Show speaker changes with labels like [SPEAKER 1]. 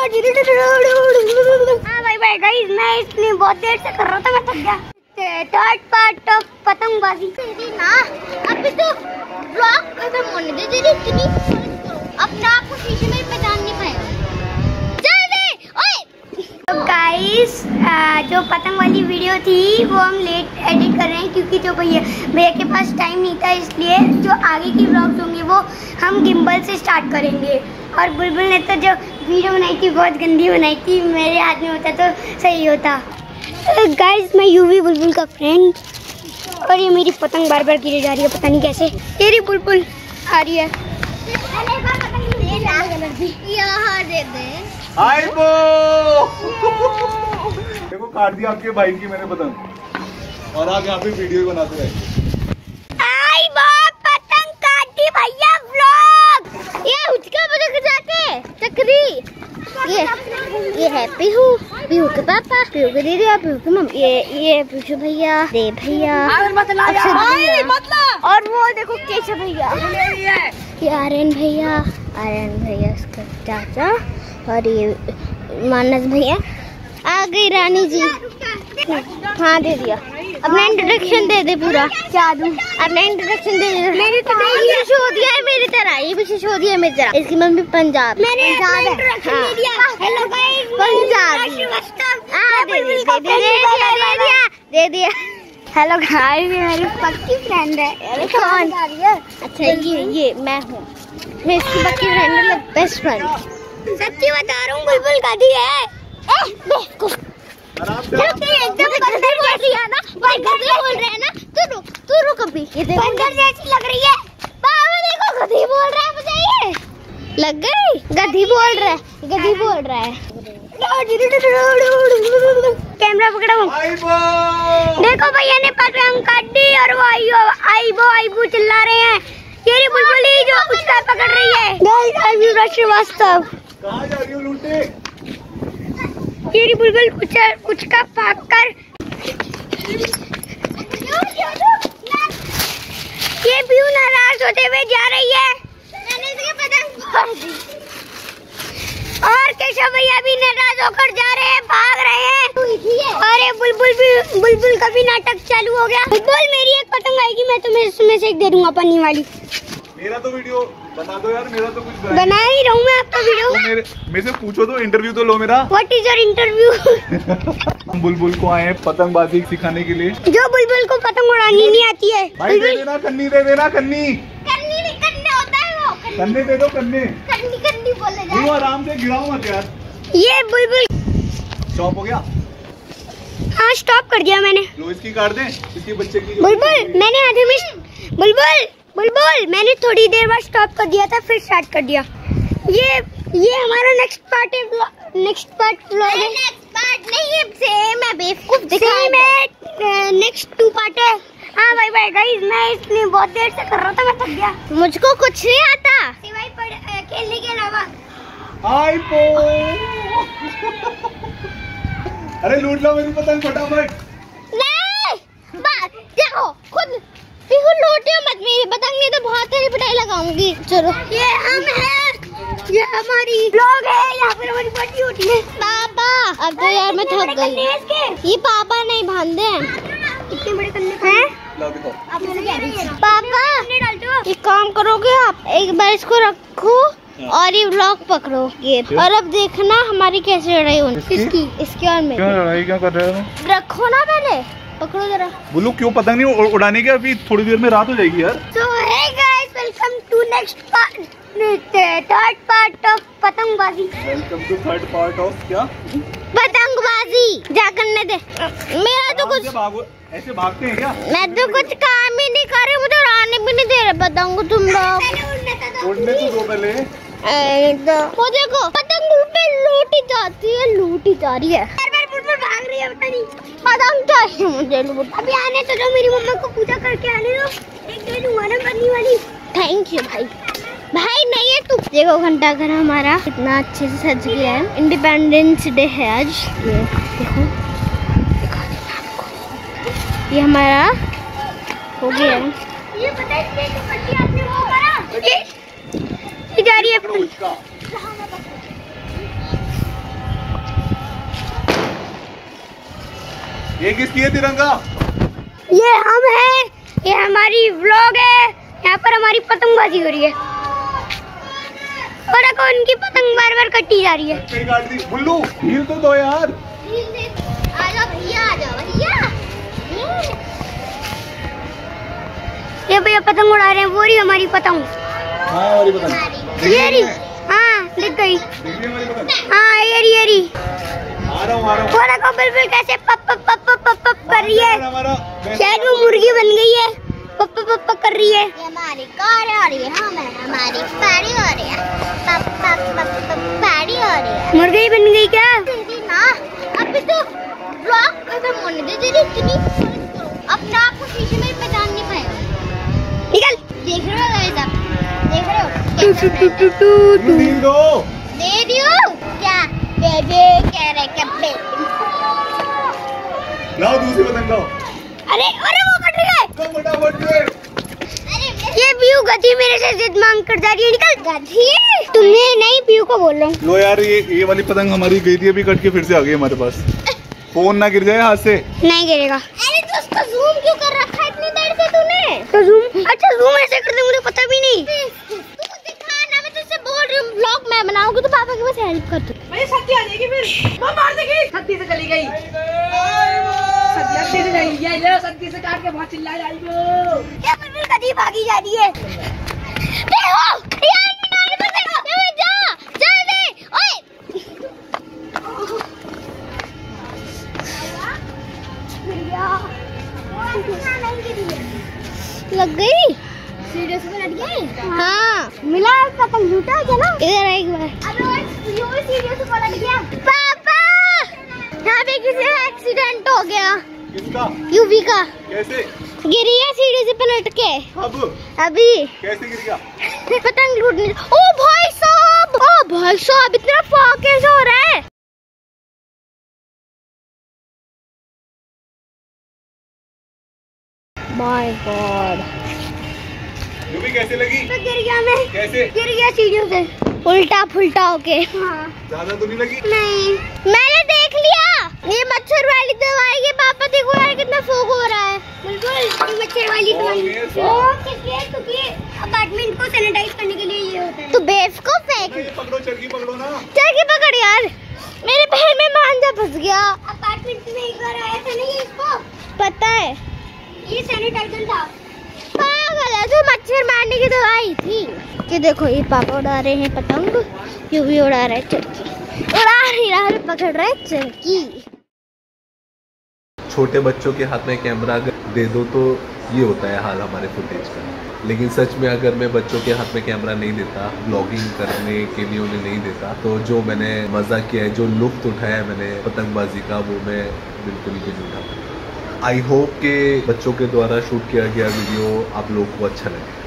[SPEAKER 1] हाँ भाई भाई गाइस, मैं इसलिए बहुत देर से कर रहा था, मैं थक गया। थर्ड पार्ट ऑफ पतंगबाजी ना, अभी तो ब्लॉग खत्म होने दे। दीदी इतनी अपने आप को शीशे में पहचान नहीं पाएगा। जल्दी ओए। तो गाइस, जो पतंग वाली वीडियो थी वो हम लेट एडिट कर रहे हैं क्योंकि जो भैया के पास टाइम नहीं था, इसलिए जो आगे की व्लॉग्स होंगे वो हम गिम्बल से स्टार्ट करेंगे। और बुलबुल ने तो जो वीडियो बनाई थी बहुत गंदी बनाई थी, मेरे हाथ में होता तो सही होता। गाइस, मैं यूवी बुलबुल का फ्रेंड, और ये मेरी पतंग बार बार गिरे जा रही है, पता नहीं कैसे। तेरी बुलबुल आ रही है।
[SPEAKER 2] देखो काट दिया आपके भाई की मैंने पतंग, और आप यहाँ पे वीडियो बनाते रहे।
[SPEAKER 1] पतंग काट दी भैया व्लॉग। ये उसका पतंग जाके चक्री। ये है पीहू के पापा, पीहू के दीदी, पीहू की मम्मी, ये पीछू भैया, दे भैया, और वो देखो केशव भैया, ये आर्यन भैया उसका चाचा, और ये मानस भैया। आ गई रानी जी। हाँ दे दिया। अपना इंट्रोडक्शन दे दे पूरा। क्या दूं? अपना इंट्रोडक्शन दे दे। मेरी तो शो दिया है मेरी तरह, ये भी शो दिया है मेरी तरह। इसकी मम्मी पंजाब है। हेलो गाइस, पंजाब दे दिया। हेलो गाइस, ये मेरी पक्की फ्रेंड है। कौन? अच्छा ये मैं हूँ, मैं इसकी पक्की फ्रेंड है, बेस्ट फ्रेंड। सच्ची बता रहा हूँ, बुलबुल गाड़ी है। एकदम बंदर बोल रही है ना, बोल रहे हैं ना। तू रुक अभी। ये देखो बंदर जैसी लग रही है। बाबा देखो, गधी बोल रहा है मुझे। ये लग गई, गधी बोल रहा है। कैमरा पकड़ो। देखो भैया ने पतंग काट दी और वो आईबो चिल्ला रहे हैं। ये बुलबुल ही जो उसका पकड़ रही है। श्रीवास्तव
[SPEAKER 2] कहाँ जा रही हो लूटे?
[SPEAKER 1] ये बुलबुल कुछ का फाक कर। ये भी नाराज होते हुए जा रही है। मैंने इसके पतंग फोड़ दी। और केशव भैया भी नाराज होकर जा रहे हैं, भाग रहे हैं। अरे बुलबुल का भी नाटक चालू हो गया। बुलबुल, मेरी एक पतंग आएगी, मैं तुम्हें इसमें से एक दे दूंगा, पन्नी वाली।
[SPEAKER 2] मेरा तो वीडियो बना दो यार, मेरा तो कुछ
[SPEAKER 1] बना ही रहूं मैं आपका वीडियो।
[SPEAKER 2] तो मेरे से पूछो तो, इंटरव्यू तो लो मेरा।
[SPEAKER 1] What is your interview?
[SPEAKER 2] हम बुलबुल को आए हैं पतंगबाजी सिखाने के लिए।
[SPEAKER 1] जो बुलबुल को पतंग उड़ानी नहीं आती है।
[SPEAKER 2] भाई दे देना कन्नी, दे देना कन्नी।
[SPEAKER 1] कन्नी होता है वो।
[SPEAKER 2] कन्ने दे दो, कन्ने।
[SPEAKER 1] कन्नी बोले जाए।
[SPEAKER 2] आराम से गिराओ मत यार।
[SPEAKER 1] ये बुलबुल
[SPEAKER 2] स्टॉप हो गया।
[SPEAKER 1] हाँ स्टॉप कर दिया मैंने।
[SPEAKER 2] लो इसकी काट दें, इसकी बच्चे की।
[SPEAKER 1] बुलबुल मैंने आधे में बुलबुल मैंने थोड़ी देर बाद स्टॉप कर दिया था, फिर स्टार्ट कर दिया। ये हमारा नेक्स्ट पार्ट है। नेक्स्ट पार्ट नहीं है, सेम है, बेवकूफ सेम है। नेक्स्ट 2 पार्ट है। हाँ भाई भाई गाइस, मैं इसलिए बहुत देर से कर रहा था, मैं थक गया। मुझको कुछ नहीं आता सिवाय खेलने के अलावा।
[SPEAKER 2] अरे लूट लो मेरी पतंग फटाफट।
[SPEAKER 1] नहीं देखो खुद लूटियो मत मेरी पतंग, नहीं तो बहुत सारी पिटाई लगाऊंगी। चलो ये हम हैं, ये हमारी ब्लॉग है, यहाँ पर हमारी पार्टी होती है। पापा अब तो यार मैं थक गई। ये पापा नहीं बांधे हैं, इतने बड़े कन्ने हैं। पापा एक काम करोगे आप, एक बार इसको रखो और ये ब्लॉग पकड़ो ये, और अब देखना हमारी कैसे लड़ाई होनी। इसकी और मेरी।
[SPEAKER 2] क्यों लड़ाई क्या कर रहे हो?
[SPEAKER 1] रखो ना पहले, पकड़ो जरा।
[SPEAKER 2] बोलो क्यों पतंग नहीं उड़ाने के? अभी थोड़ी देर में रात हो जाएगी यार।
[SPEAKER 1] So hey guys, welcome to next part, third part of पतंगबाजी।
[SPEAKER 2] Welcome to third part of क्या?
[SPEAKER 1] पतंगबाजी। जा करने दे। मेरा तो कुछ
[SPEAKER 2] ऐसे भागते हैं क्या?
[SPEAKER 1] मैं तो कुछ काम ही नहीं कर रही, मुझे उड़ाने भी नहीं दे रहे पतंग तुम लोग।
[SPEAKER 2] उड़ने तो दो पहले।
[SPEAKER 1] वो देखो पतंग पे लूटी जा रही है। बार भाग रही है, पता नहीं पतंग चाहिए मुझे लूट। अभी आने तो जो, मेरी मम्मा को पूजा करके आने दो, एक दे दूंगा ना पन्नी वाली। थैंक यू भाई नहीं है तू। देखो घंटा घर हमारा कितना अच्छे से सज गया है। इंडिपेंडेंस डे है आज। ये देखो, ये हमारा हो गया है। ये पता है आपने वो करा, ये जा रही है।
[SPEAKER 2] ये किसकी है तिरंगा?
[SPEAKER 1] ये हम हैं, ये हमारी व्लॉग है। यहाँ पर हमारी पतंगबाजी हो रही है और देखो उनकी पतंग बार बार कटी जा रही है।
[SPEAKER 2] कहीं काट दी। बुल्लू ढील तो दो यार।
[SPEAKER 1] आजा भैया, आजा भैया। ये भैया पतंग उड़ा रहे हैं, वो रही हमारी पतंग।
[SPEAKER 2] हाँ हमारी पतंग।
[SPEAKER 1] ये रही, हाँ दिख गई। हाँ ये रही।
[SPEAKER 2] आ रहा हूँ।
[SPEAKER 1] वो देखो बिल्कुल कैसे पप पप पप पप पप पप कर रही है। शायद वो मुर्गी बन गई है, पप पप पप कर रही है। ये हमारी कार आ रही है, हमारी पारी हो रही है, पप पप पप पप पारी हो रही है। मुर्गी बन गई क्या? दीदी ना, अभी तो ब्लॉग खत्म होने दे। दीदी इतनी अपने आप को शीशे में पहचान नहीं पाएगा। निकल। देख रहे हो गाइस आप? देख रहे हो?
[SPEAKER 2] ढील दो।
[SPEAKER 1] दे दियो क्या? दे दे कह रहे कब्बे।
[SPEAKER 2] लाओ दूसरी पतंग लाओ।
[SPEAKER 1] अरे अरे वो कट गए।
[SPEAKER 2] तो फटाफट से।
[SPEAKER 1] ये पीयू गधी मेरे से जिद मांग कर जा रही है। निकल गधी। तुमने नहीं, पीयू को बोल रहा हूँ।
[SPEAKER 2] लो यार ये वाली पतंग हमारी गई थी, अभी कट के फिर से आ गई हमारे पास। फोन ना गिर जाए हाथ से। नहीं गिरेगा। अरे तो उसका जूम क्यों कर रखा है इतनी देर से तूने? तो जूम, अच्छा जूम ऐसे करते मुझे पता भी नहीं। तू दिखा ना, मैं तुझसे बोल रही हूँ व्लॉग मैं बनाऊंगी तो पापा के पास हेल्प कर दो।
[SPEAKER 3] अरे सत्ती आ जाएगी फिर, वो मार देगी। सत्ती से चली गई, सत्ती से गई। ये ले सत्ती से काट के बहुत चिल्ला जाएगी।
[SPEAKER 1] क्या बिल्कुल गधी भागी जा रही है। देखो यार नानी पकड़ो, जा जल्दी। ओए लग गई। सीढ़ियों से लग गई। हाँ मिला पतंग झूठा क्या ना? इधर एक बार। अरे सीढ़ियों से पलट गया। पापा यहाँ पे किसी का एक्सीडेंट हो गया।
[SPEAKER 2] किसका?
[SPEAKER 1] यूवी का।
[SPEAKER 2] कैसे?
[SPEAKER 1] गिरी है सीढ़ी से पलट के। अभी
[SPEAKER 2] कैसे गिर गया?
[SPEAKER 1] पतंग लूटने। ओ भाई साहब इतना फाक कैसे हो रहा है? My God.
[SPEAKER 2] यूवी कैसे लगी?
[SPEAKER 1] तो गिर गया मैं।
[SPEAKER 2] कैसे?
[SPEAKER 1] गिर गया सीढ़ियों से उल्टा फुल्टा होके। हाँ।
[SPEAKER 2] ज्यादा तो नहीं लगी?
[SPEAKER 1] नहीं मैंने देख लिया। ये मच्छर वाली दवाई है पापा, देखो यार कितना फोग हो रहा है। बिल्कुल ये मच्छर वाली दवाई क्योंकि अपार्टमेंट को सैनिटाइज करने के लिए ये होता है। तो बेवकूफ है।
[SPEAKER 2] पकड़ो चरखी पकड़ो ना।
[SPEAKER 1] चरखी पकड़ यार, मेरे पैर में मांझा फंस गया। अपार्टमेंट में एक बार आया था ना ये, इसको पता है ये सैनिटाइजर था। पागल है, जो मच्छर मारने की दवाई थी। ये देखो ये पापा उड़ा रहे हैं पतंग, यू भी उड़ा रहे चरखी, उड़ा नहीं रहा है, पकड़ रहे चरखी।
[SPEAKER 4] छोटे बच्चों के हाथ में कैमरा अगर दे दो तो ये होता है हाल हमारे फुटेज का। लेकिन सच में अगर मैं बच्चों के हाथ में कैमरा नहीं देता, ब्लॉगिंग करने के लिए उन्हें नहीं देता, तो जो मैंने मज़ा किया है, जो लुत्फ़ उठाया है मैंने पतंगबाजी का, वो मैं बिल्कुल भी नहीं उठा पाता। आई होप कि बच्चों के द्वारा शूट किया गया वीडियो आप लोगों को अच्छा लगे।